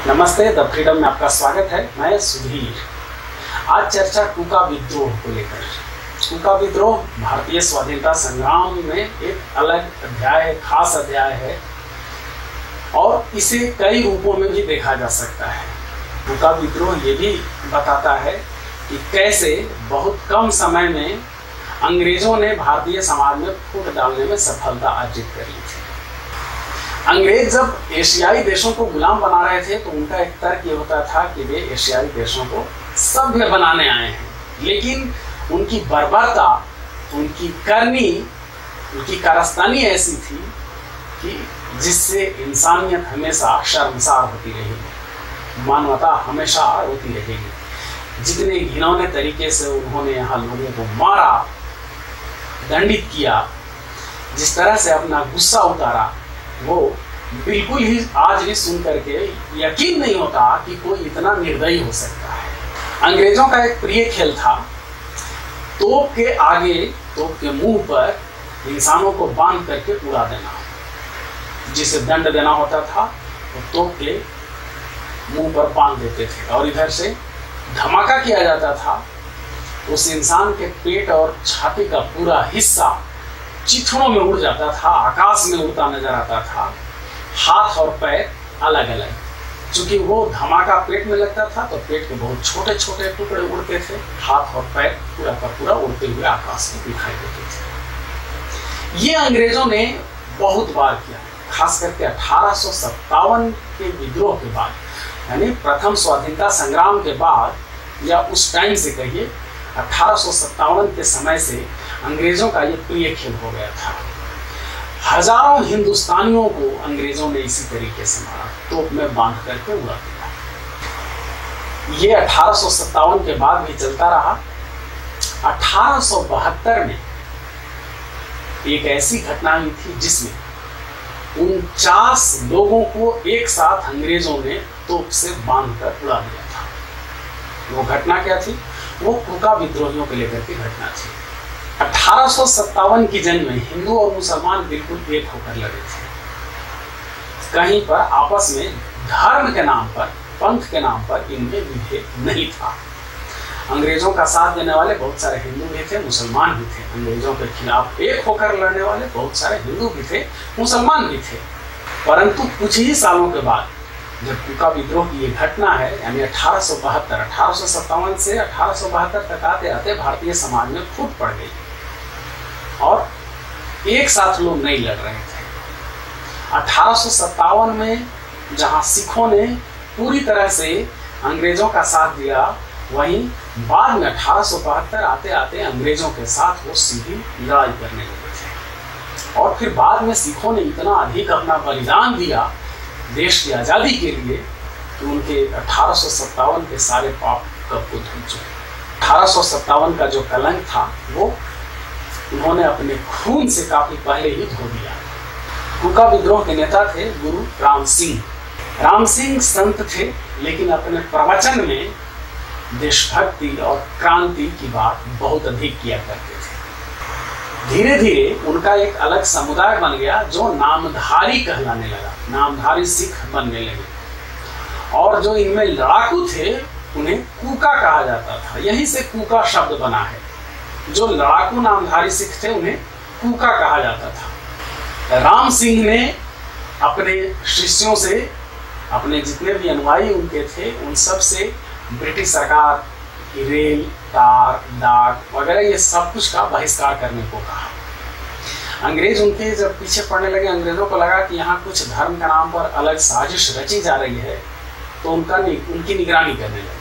नमस्ते, the freedom में आपका स्वागत है। मैं सुधीर। आज चर्चा कूका विद्रोह को लेकर। कूका विद्रोह भारतीय स्वाधीनता संग्राम में एक अलग अध्याय, खास अध्याय है और इसे कई रूपों में भी देखा जा सकता है। कूका विद्रोह ये भी बताता है कि कैसे बहुत कम समय में अंग्रेजों ने भारतीय समाज में फूट डालने में सफलता अर्जित कर ली थी। अंग्रेज जब एशियाई देशों को गुलाम बना रहे थे तो उनका एक तर्क ये होता था कि वे एशियाई देशों को सभ्य बनाने आए हैं, लेकिन उनकी बर्बरता, उनकी करनी, उनकी कारस्तानी ऐसी थी कि जिससे इंसानियत हमेशा शर्मसार होती रहेगी, मानवता हमेशा रोती रहेगी। जितने घिनौने तरीके से उन्होंने यहाँ लोगों को मारा, दंडित किया, जिस तरह से अपना गुस्सा उतारा, वो बिल्कुल ही आज भी सुन करके यकीन नहीं होता कि कोई इतना निर्दयी हो सकता है। अंग्रेजों का एक प्रिय खेल था तोप के आगे, तोप के मुंह पर इंसानों को बांध करके उड़ा देना। जिसे दंड देना होता था वो तोप के मुंह पर बांध देते थे और इधर से धमाका किया जाता था। उस इंसान के पेट और छाती का पूरा हिस्सा चिथड़ों में उड़ जाता था, आकाश में उड़ता नजर आता था। हाथ और पैर अलग अलग, क्योंकि वो धमाका पेट में लगता था तो पेट के बहुत छोटे छोटे टुकड़े उड़ते थे। हाथ और पैर पूरा का पूरा उड़ते हुए आकाश में दिखाई देते थे। ये अंग्रेजों ने बहुत बार किया, खास करके 1857 के विद्रोह के बाद, यानी प्रथम स्वाधीनता संग्राम के बाद, या उस टाइम से कहिए 1857 के समय से अंग्रेजों का ये प्रिय खेल हो गया था। हजारों हिंदुस्तानियों को अंग्रेजों ने इसी तरीके से मारा, तोप में बांध करके उड़ा दिया। ये 1857 के बाद भी चलता रहा। 1872 में एक ऐसी घटना हुई थी जिसमें 49 लोगों को एक साथ अंग्रेजों ने तोप से बांध कर उड़ा दिया था। वो घटना क्या थी? वो कूका विद्रोहियों को लेकर की घटना थी। 1857 की जंग में हिंदू और मुसलमान बिल्कुल एक होकर लड़े थे। कहीं पर आपस में धर्म के नाम पर, पंथ के नाम पर इनमें विभेद नहीं था। अंग्रेजों का साथ देने वाले बहुत सारे हिंदू भी थे, मुसलमान भी थे। अंग्रेजों के खिलाफ एक होकर लड़ने वाले बहुत सारे हिंदू भी थे, मुसलमान भी थे। परंतु कुछ ही सालों के बाद जब कूका विद्रोह की ये घटना है, यानी 1857 से 1872 तक आते आते भारतीय समाज में फूट पड़ गई और एक साथ लोग नहीं लड़ रहे थे। 1857 में जहां सिखों ने पूरी तरह से अंग्रेजों का साथ दिया, वहीं बाद में 1872 आते आते अंग्रेजों के साथ वो सीधी लड़ाई करने लगे थे। और फिर बाद में सिखों ने इतना अधिक अपना बलिदान दिया देश की आज़ादी के लिए कि उनके 1857 के सारे पाप कब को धुल चुके। 1857 का जो कलंक था वो उन्होंने अपने खून से काफी पहले ही धो दिया। कूका विद्रोह के नेता थे गुरु राम सिंह। राम सिंह संत थे, लेकिन अपने प्रवचन में देशभक्ति और क्रांति की बात बहुत अधिक किया करते थे। धीरे धीरे उनका एक अलग समुदाय बन गया जो नामधारी कहलाने लगा, नामधारी सिख बनने लगे। और जो इनमें लड़ाकू थे उन्हें कूका कहा जाता था। यहीं से कूका शब्द बना है। जो लड़ाकू नामधारी सिख थे उन्हें कूका कहा जाता था। राम सिंह ने अपने शिष्यों से, अपने जितने भी अनुयायी उनके थे, उन सब से ब्रिटिश सरकार की रेल, तार, डाक वगैरह ये सब कुछ का बहिष्कार करने को कहा। अंग्रेज उनके जब पीछे पड़ने लगे, अंग्रेजों को लगा कि यहाँ कुछ धर्म के नाम पर अलग साजिश रची जा रही है, तो उनकी निगरानी करने लगे।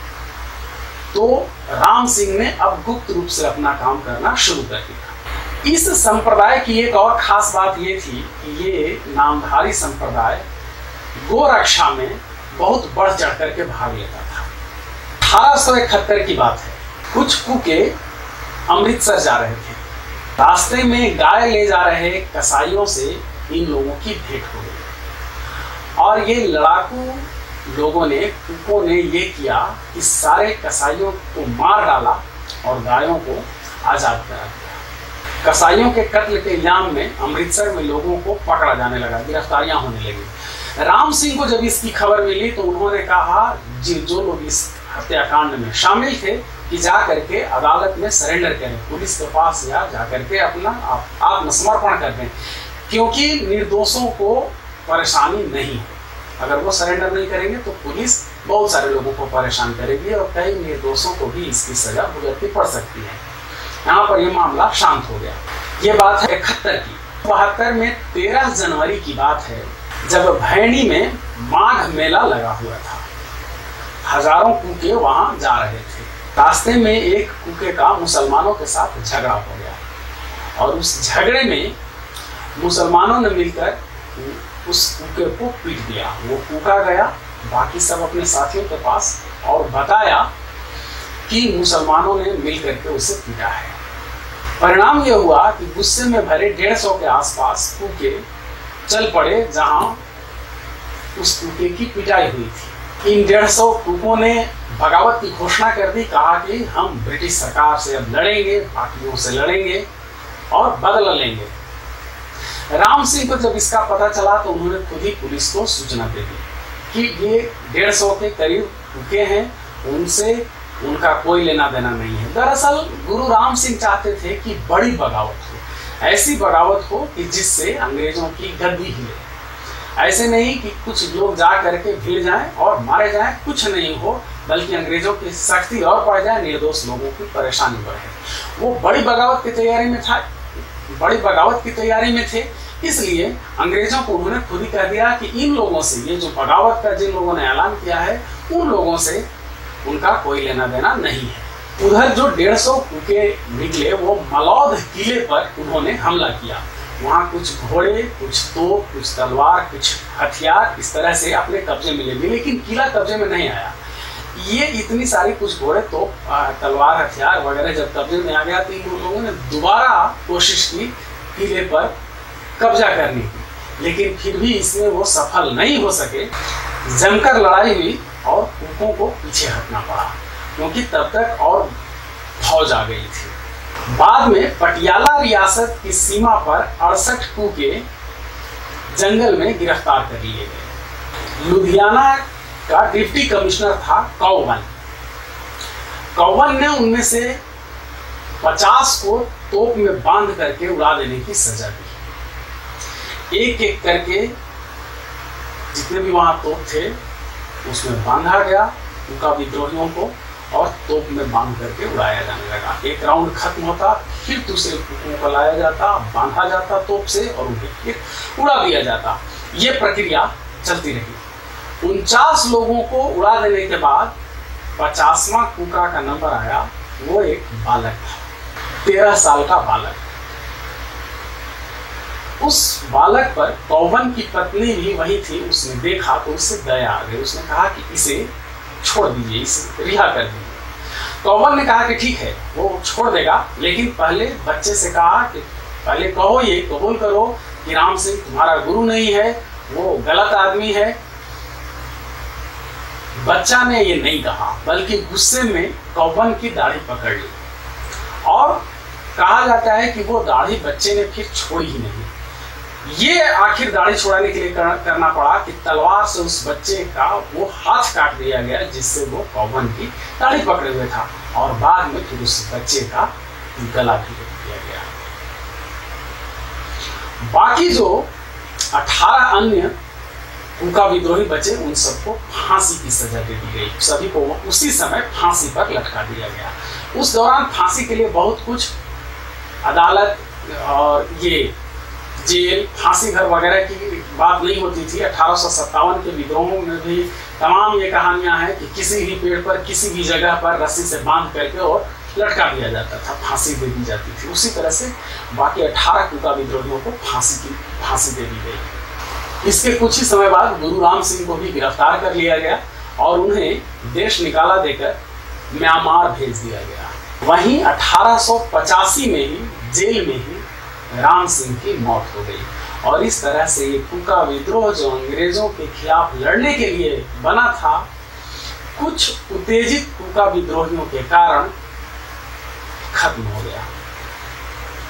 तो राम सिंह ने अब गुप्त रूप से अपना काम करना शुरू कर दिया। इस संप्रदाय की एक और खास बात ये थी कि ये नामधारी संप्रदाय गोरक्षा में बहुत बढ़ चढ़ करके भाग लेता था। 1871 की बात है। कुछ कूके अमृतसर जा रहे थे। रास्ते में गाय ले जा रहे कसाईयों से इन लोगों की भेंट हो गई और ये लड़ाकू लोगों ने, कूकों ने ये किया कि सारे कसाईयों को मार डाला और गायों को आज़ाद करा दिया। कसाईयों के कत्ल के इल्जाम में अमृतसर में लोगों को पकड़ा जाने लगा, गिरफ्तारियां होने लगी। राम सिंह को जब इसकी खबर मिली तो उन्होंने कहा जो लोग इस हत्याकांड में शामिल थे कि जा करके अदालत में सरेंडर करें, पुलिस के पास या जा करके अपना आत्मसमर्पण कर दें, क्योंकि निर्दोषों को परेशानी नहीं है। अगर वो सरेंडर नहीं करेंगे तो पुलिस बहुत सारे लोगों को परेशान करेगी और कई निर्दोषों को भी इसकी सजा भुगतनी पड़ सकती है। यहाँ पर यह मामला शांत हो गया। ये बात है 71 की। 72 में 13 जनवरी की बात है, जब भैणी में माघ मेला लगा हुआ था। हजारों कूके वहां जा रहे थे। रास्ते में एक कूके का मुसलमानों के साथ झगड़ा हो गया और उस झगड़े में मुसलमानों ने मिलकर उस कूके को पीट दिया। वो कूका गया बाकी सब अपने साथियों के पास और बताया कि मुसलमानों ने मिलकर के उसे पीटा है। परिणाम यह हुआ कि गुस्से में भरे 150 के आसपास कूके चल पड़े जहां उस कूके की पिटाई हुई थी। इन 150 कूकों ने बगावत की घोषणा कर दी, कहा कि हम ब्रिटिश सरकार से अब लड़ेंगे, पार्टियों से लड़ेंगे और बदला लेंगे। राम सिंह को जब इसका पता चला तो उन्होंने खुद ही पुलिस को सूचना दे दी कि ये 150 के करीब कूके हैं, उनसे उनका कोई लेना देना नहीं है। दरअसल गुरु राम सिंह चाहते थे कि बड़ी बगावत हो, ऐसी बगावत हो कि जिससे अंग्रेजों की गद्दी हिले। ऐसे नहीं कि कुछ लोग जा करके भिड़ जाएं और मारे जाएं, कुछ नहीं हो, बल्कि अंग्रेजों की सख्ती और बढ़ जाए, निर्दोष लोगों की परेशानी बढ़े। वो बड़ी बगावत की तैयारी में था, बड़ी बगावत की तैयारी में थे। इसलिए अंग्रेजों को उन्होंने खुद ही कह दिया कि इन लोगों से, ये जो बगावत का जिन लोगों ने ऐलान किया है, उन लोगों से उनका कोई लेना देना नहीं है। उधर जो 150 कूके निकले वो मलौद किले पर उन्होंने हमला किया। वहाँ कुछ घोड़े, कुछ तोप, कुछ तलवार, कुछ हथियार इस तरह से अपने कब्जे में ले लिए, लेकिन किला कब्जे में नहीं आया। ये इतनी सारी कुछ घोड़े, तोप, तलवार, हथियार वगैरह जब कब्जे में आ गया तो इन लोगों ने दोबारा कोशिश की किले पर कब्जा करने की, लेकिन फिर भी इसमें वो सफल नहीं हो सके। जमकर लड़ाई हुई और कूकों को पीछे हटना पड़ा, क्योंकि तब तक और फौज आ गई थी। बाद में पटियाला रियासत की सीमा पर 68 कूके जंगल में गिरफ्तार कर लिए गए। लुधियाना का डिप्टी कमिश्नर था कौवन। कौवन ने उनमें से 50 को तोप में बांध करके उड़ा देने की सजा दी। एक एक करके जितने भी वहां तोप थे उसमें बांधा गया उनका विद्रोहियों को, और तोप में बांध करके उड़ाया जाने लगा। एक राउंड खत्म होता, फिर दूसरे कूकों को लाया जाता, बांधा जाता तोप से और उन्हें फिर उड़ा दिया जाता। ये प्रक्रिया चलती रही। 49 लोगों को उड़ा देने के बाद 50वां कूका का नंबर आया। वो एक बालक था, 13 साल का बालक। उस बालक पर कौवन की पत्नी भी वही थी। उसने देखा तो उससे दया आ गई। उसने कहा कि इसे छोड़ दीजिए, इसे रिहा कर दीजिए। कौवन ने कहा कि ठीक है, वो छोड़ देगा, लेकिन पहले बच्चे से कहा कि पहले कहो, ये कबूल करो कि राम सिंह तुम्हारा गुरु नहीं है, वो गलत आदमी है। बच्चा ने ये नहीं कहा, बल्कि गुस्से में कौवन की दाढ़ी पकड़ ली, और कहा जाता है कि वो दाढ़ी बच्चे ने फिर छोड़ी ही नहीं। ये आखिर दाढ़ी छुड़ाने के लिए करना पड़ा कि तलवार से उस बच्चे का वो हाथ काट दिया गया, जिससे वो कौवन की दाढ़ी पकड़े हुए था, और बाद में फिर उस बच्चे का गला भी काट दिया गया। बाकी जो 18 अन्य कूका विद्रोही बचे, उन सबको फांसी की सजा दे दी गई। सभी को उसी समय फांसी पर लटका दिया गया। उस दौरान फांसी के लिए बहुत कुछ अदालत और ये जेल, फांसी घर वगैरह की बात नहीं होती थी। 1857 के विद्रोहों में भी तमाम ये कहानियां हैं कि किसी भी पेड़ पर, किसी भी जगह पर रस्सी से बांध करके और लटका दिया जाता था, फांसी दे दी जाती थी। उसी तरह से बाकी 18 कूका विद्रोहियों को फांसी दे दी गई। इसके कुछ ही समय बाद गुरु राम सिंह को भी गिरफ्तार कर लिया गया और उन्हें देश निकाला देकर म्यांमार भेज दिया गया। वहीं 1885 में ही जेल में ही राम सिंह की मौत हो गई, और इस तरह से ये कूका विद्रोह जो अंग्रेजों के खिलाफ लड़ने के लिए बना था, कुछ उत्तेजित कूका विद्रोहियों के कारण खत्म हो गया।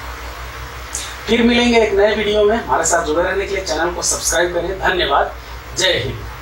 फिर मिलेंगे एक नए वीडियो में। हमारे साथ जुड़े रहने के लिए चैनल को सब्सक्राइब करें। धन्यवाद। जय हिंद।